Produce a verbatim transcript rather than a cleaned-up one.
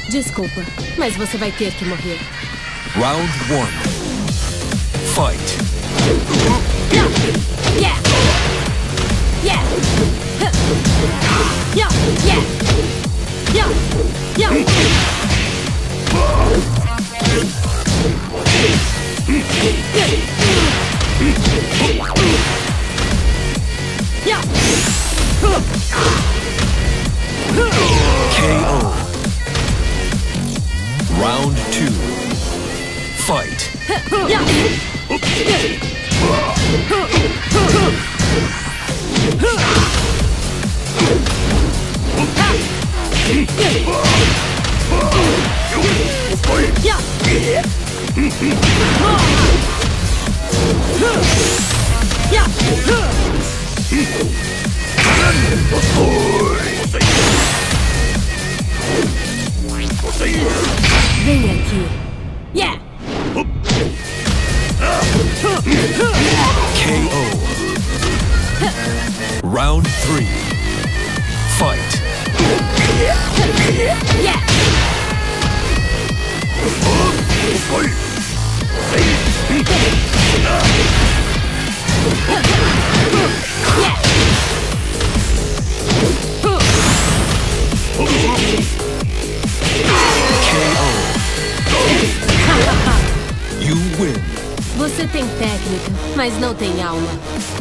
Desculpa, mas você vai ter que morrer. Round one. Fight. Yeah! Yeah! Yeah! Yeah! Yeah! Yeah! Yeah! Yeah! K O. Round two. Fight. Yeah! Vem aqui. Yeah! K O. Round three. Fight. Yeah! Yeah! K O. You win. Você tem técnica, mas não tem alma.